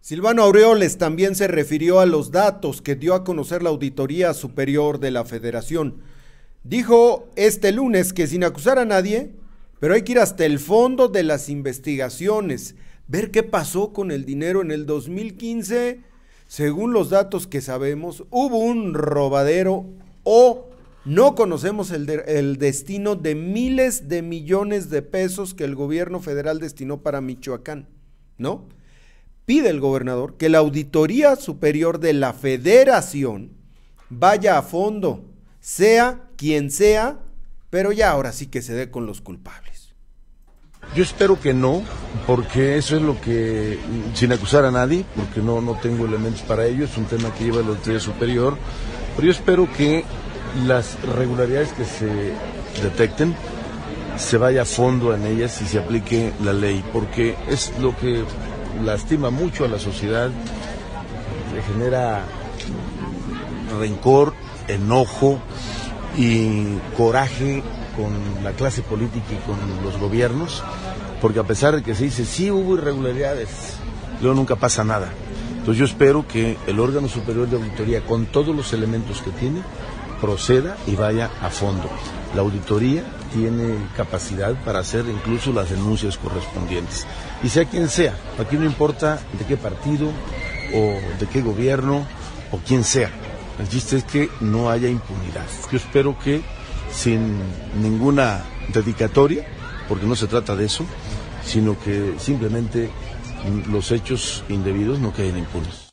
Silvano Aureoles también se refirió a los datos que dio a conocer la Auditoría Superior de la Federación. Dijo este lunes que sin acusar a nadie, pero hay que ir hasta el fondo de las investigaciones, ver qué pasó con el dinero en el 2015. Según los datos que sabemos, hubo un robadero o no conocemos el destino de miles de millones de pesos que el gobierno federal destinó para Michoacán, ¿no? Pide el gobernador que la Auditoría Superior de la Federación vaya a fondo, sea quien sea, pero ya ahora sí que se dé con los culpables. Yo espero que no, porque eso es lo que, sin acusar a nadie, porque no tengo elementos para ello, es un tema que lleva la Auditoría Superior, pero yo espero que las irregularidades que se detecten, se vaya a fondo en ellas y se aplique la ley, porque es lo que lastima mucho a la sociedad, le genera rencor, enojo y coraje con la clase política y con los gobiernos, porque a pesar de que se dice sí hubo irregularidades, luego nunca pasa nada. Entonces yo espero que el órgano superior de auditoría, con todos los elementos que tiene, proceda y vaya a fondo. La auditoría tiene capacidad para hacer incluso las denuncias correspondientes. Y sea quien sea, aquí no importa de qué partido o de qué gobierno o quién sea. El chiste es que no haya impunidad. Yo espero que sin ninguna dedicatoria, porque no se trata de eso, sino que simplemente los hechos indebidos no queden impunes.